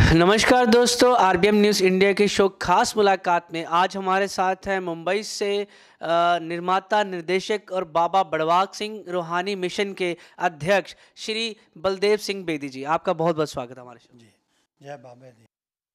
नमस्कार दोस्तों, RBM news India के शो खास मुलाकात में आज हमारे साथ हैं मुंबई से निर्माता, निर्देशक और बाबा बड़वाग सिंह रूहानी मिशन के अध्यक्ष श्री बलदेव सिंह बेदी जी। आपका बहुत बहुत स्वागत है हमारे शो में। जी, जय बाबा दी।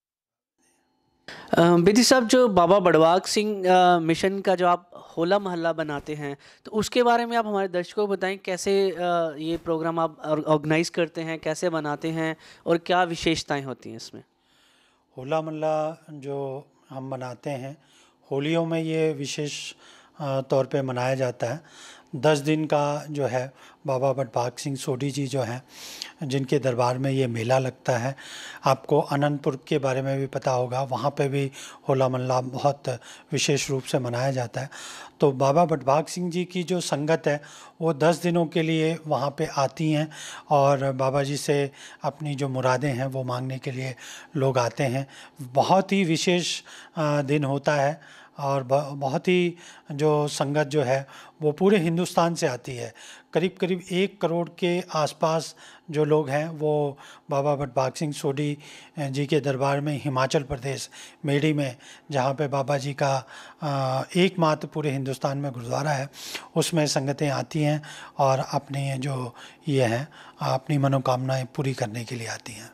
बेदी साहब, जो बाबा बड़वाग सिंह मिशन का जो आप होला मोहल्ला बनाते हैं, तो उसके बारे में आप हमारे दर्शकों को बताएं कैसे ये प्रोग्राम आप ऑर्गेनाइज करते हैं, कैसे बनाते हैं और क्या विशेषताएं होती हैं इसमें। होला मोहल्ला जो हम मनाते हैं, होलियों में ये विशेष तौर पे मनाया जाता है। 10 दिन का जो है बाबा बड़भाग सिंह सोढ़ी जी जो हैं, जिनके दरबार में ये मेला लगता है। आपको अनंतपुर के बारे में भी पता होगा, वहाँ पे भी होला मोहल्ला बहुत विशेष रूप से मनाया जाता है। तो बाबा बड़भाग सिंह जी की जो संगत है वो 10 दिनों के लिए वहाँ पे आती हैं और बाबा जी से अपनी जो मुरादें हैं वो मांगने के लिए लोग आते हैं। बहुत ही विशेष दिन होता है और बहुत ही जो संगत जो है वो पूरे हिंदुस्तान से आती है। करीब करीब 1 करोड़ के आसपास जो लोग हैं वो बाबा बड़भाग सिंह सोढ़ी जी के दरबार में हिमाचल प्रदेश मेडी में, जहाँ पे बाबा जी का एकमात्र पूरे हिंदुस्तान में गुरुद्वारा है, उसमें संगतें आती हैं और अपनी जो ये हैं अपनी मनोकामनाएं पूरी करने के लिए आती हैं।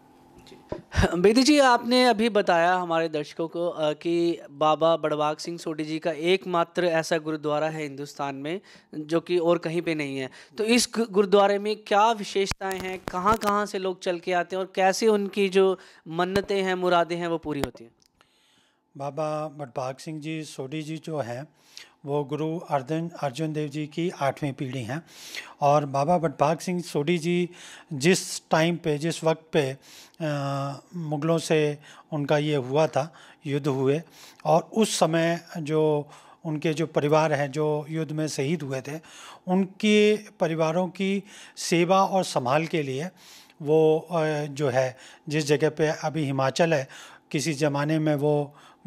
बेदी जी, आपने अभी बताया हमारे दर्शकों को कि बाबा बड़वाग सिंह सोढ़ी जी का एकमात्र ऐसा गुरुद्वारा है हिंदुस्तान में जो कि और कहीं पे नहीं है। तो इस गुरुद्वारे में क्या विशेषताएं हैं, कहाँ कहाँ से लोग चल के आते हैं और कैसे उनकी जो मन्नतें हैं, मुरादें हैं, वो पूरी होती हैं। बाबा बड़भाग सिंह जी सोढ़ी जी जो हैं वो गुरु अर्जुन देव जी की 8वीं पीढ़ी हैं। और बाबा बड़भाग सिंह सोढ़ी जी जिस टाइम पे, जिस वक्त पे मुग़लों से उनका ये हुआ था, युद्ध हुए, और उस समय जो उनके जो परिवार हैं जो युद्ध में शहीद हुए थे, उनके परिवारों की सेवा और संभाल के लिए वो जो है जिस जगह पे अभी हिमाचल है, किसी ज़माने में वो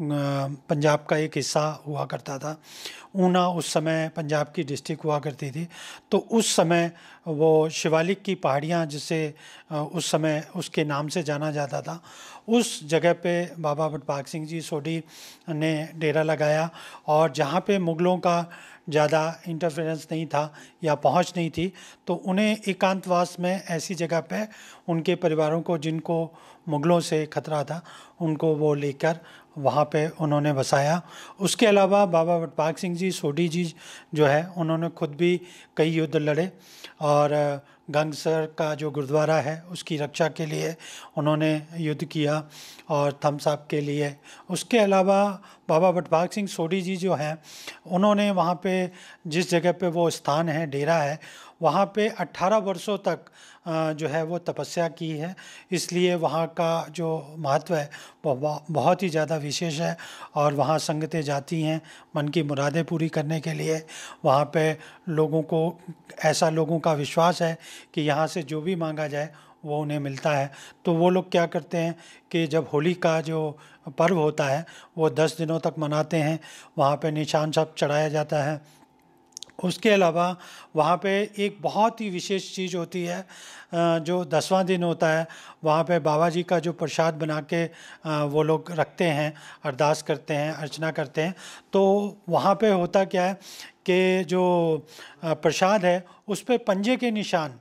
पंजाब का एक हिस्सा हुआ करता था। ऊना उस समय पंजाब की डिस्ट्रिक्ट हुआ करती थी। तो उस समय वो शिवालिक की पहाड़ियाँ, जिसे उस समय उसके नाम से जाना जाता था, उस जगह पे बाबा बड़भाग सिंह जी सोढ़ी ने डेरा लगाया। और जहाँ पे मुग़लों का ज़्यादा इंटरफेरेंस नहीं था या पहुँच नहीं थी, तो उन्हें एकांतवास में ऐसी जगह पे उनके परिवारों को, जिनको मुग़लों से खतरा था, उनको वो लेकर वहाँ पे उन्होंने बसाया। उसके अलावा बाबा बड़भाग सिंह जी सोढ़ी जी जो है उन्होंने खुद भी कई युद्ध लड़े और गंगसर का जो गुरुद्वारा है उसकी रक्षा के लिए उन्होंने युद्ध किया और थम्स-अप के लिए। उसके अलावा बाबा बड़भाग सिंह सोढ़ी जी जो हैं उन्होंने वहाँ पे जिस जगह पे वो स्थान है, डेरा है, वहाँ पे 18 वर्षों तक जो है वो तपस्या की है। इसलिए वहाँ का जो महत्व है वो बहुत ही ज़्यादा विशेष है और वहाँ संगतें जाती हैं मन की मुरादें पूरी करने के लिए। वहाँ पे लोगों को, ऐसा लोगों का विश्वास है कि यहाँ से जो भी मांगा जाए वो उन्हें मिलता है। तो वो लोग क्या करते हैं कि जब होली का जो पर्व होता है वो 10 दिनों तक मनाते हैं। वहाँ पे निशान सब चढ़ाया जाता है। उसके अलावा वहाँ पे एक बहुत ही विशेष चीज़ होती है, जो 10वां दिन होता है, वहाँ पे बाबा जी का जो प्रसाद बना के वो लोग रखते हैं, अरदास करते हैं, अर्चना करते हैं। तो वहाँ पे होता क्या है कि जो प्रसाद है उस पे पंजे के निशान,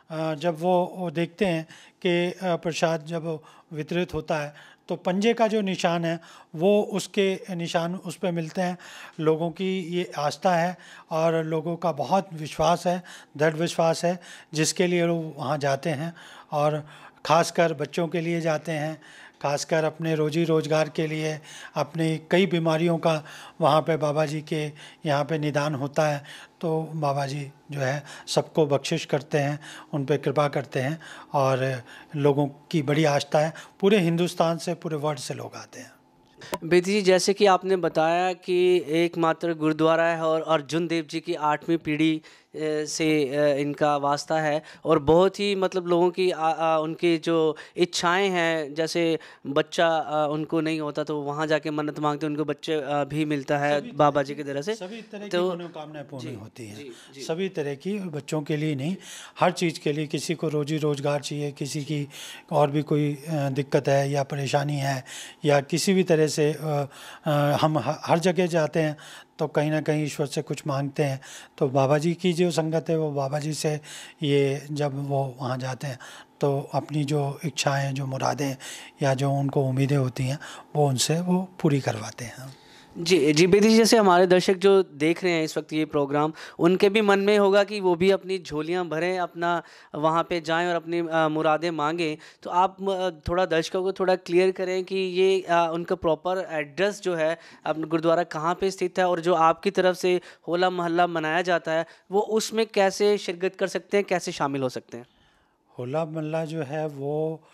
जब वो देखते हैं कि प्रसाद जब वितरित होता है तो पंजे का जो निशान है वो उसके निशान उस पे मिलते हैं। लोगों की ये आस्था है और लोगों का बहुत विश्वास है, दृढ़ विश्वास है, जिसके लिए लोग वहाँ जाते हैं। और ख़ासकर बच्चों के लिए जाते हैं, खासकर अपने रोजी रोज़गार के लिए, अपनी कई बीमारियों का वहाँ पे बाबा जी के यहाँ पे निदान होता है। तो बाबा जी जो है सबको बख्शिश करते हैं, उन पे कृपा करते हैं और लोगों की बड़ी आस्था है। पूरे हिंदुस्तान से, पूरे वर्ल्ड से लोग आते हैं। बेदी जी, जैसे कि आपने बताया कि एकमात्र गुरुद्वारा है और अर्जुन देव जी की 8वीं पीढ़ी से इनका वास्ता है और बहुत ही मतलब लोगों की उनकी जो इच्छाएं हैं, जैसे बच्चा उनको नहीं होता तो वहाँ जाके मन्नत मांगते उनको बच्चे भी मिलता है बाबा जी की तरह से। सभी तरह की तो मनोकामनाएं पूर्ण जी होती हैं। जी जी सभी तरह की, बच्चों के लिए नहीं, हर चीज़ के लिए। किसी को रोजी रोजगार चाहिए, किसी की और भी कोई दिक्कत है या परेशानी है, या किसी भी तरह से हम हर जगह जाते हैं तो कहीं ना कहीं ईश्वर से कुछ मांगते हैं। तो बाबा जी की जो संगत है वो बाबा जी से, ये जब वो वहाँ जाते हैं तो अपनी जो इच्छाएं, जो मुरादें या जो उनको उम्मीदें होती हैं वो उनसे वो पूरी करवाते हैं। जी जी बेदी जी, जैसे हमारे दर्शक जो देख रहे हैं इस वक्त ये प्रोग्राम, उनके भी मन में होगा कि वो भी अपनी झोलियां भरें, अपना वहाँ पे जाएं और अपनी मुरादें मांगें। तो आप थोड़ा दर्शकों को थोड़ा क्लियर करें कि ये उनका प्रॉपर एड्रेस जो है, अपना गुरुद्वारा कहाँ पे स्थित है और जो आपकी तरफ से होला मोहल्ला मनाया जाता है वो उसमें कैसे शिरकत कर सकते हैं, कैसे शामिल हो सकते हैं? होला मोहल्ला जो है वो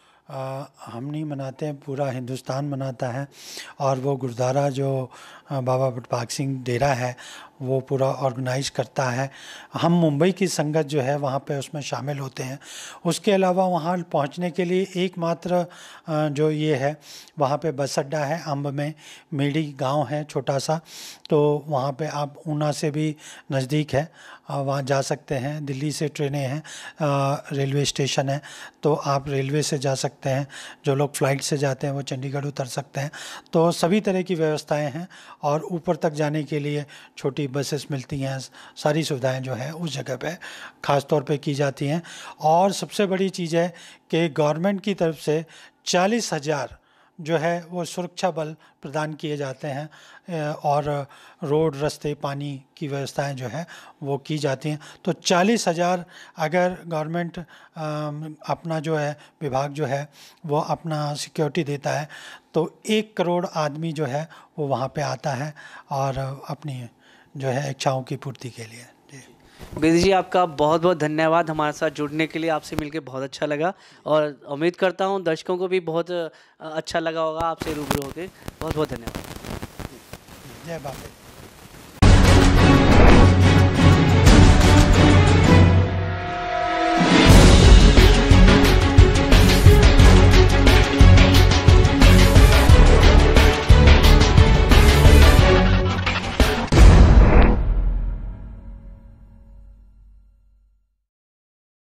हम नहीं मनाते हैं, पूरा हिंदुस्तान मनाता है। और वो गुरुद्वारा जो बाबा बटभाग सिंह डेरा है वो पूरा ऑर्गेनाइज करता है। हम मुंबई की संगत जो है वहाँ पे उसमें शामिल होते हैं। उसके अलावा वहाँ पहुँचने के लिए एकमात्र जो ये है, वहाँ पे बस अड्डा है, अम्ब में मेडी गांव है छोटा सा, तो वहाँ पे आप ऊना से भी नज़दीक है, वहाँ जा सकते हैं। दिल्ली से ट्रेनें हैं, रेलवे स्टेशन है तो आप रेलवे से जा सकते हैं। जो लोग फ़्लाइट से जाते हैं वो चंडीगढ़ उतर सकते हैं। तो सभी तरह की व्यवस्थाएं हैं और ऊपर तक जाने के लिए छोटी बसेस मिलती हैं। सारी सुविधाएं जो है उस जगह पे ख़ास तौर पे की जाती हैं। और सबसे बड़ी चीज़ है कि गवर्नमेंट की तरफ से 40,000 जो है वो सुरक्षा बल प्रदान किए जाते हैं, और रोड, रास्ते, पानी की व्यवस्थाएं जो है वो की जाती हैं। तो 40,000 अगर गवर्नमेंट अपना जो है विभाग जो है वो अपना सिक्योरिटी देता है तो 1 करोड़ आदमी जो है वो वहाँ पे आता है और अपनी जो है इच्छाओं की पूर्ति के लिए। बेदी जी, आपका बहुत बहुत धन्यवाद हमारे साथ जुड़ने के लिए। आपसे मिलकर बहुत अच्छा लगा और उम्मीद करता हूँ दर्शकों को भी बहुत अच्छा लगा होगा आपसे रूबरू होकर। बहुत बहुत धन्यवाद। जय बाबा।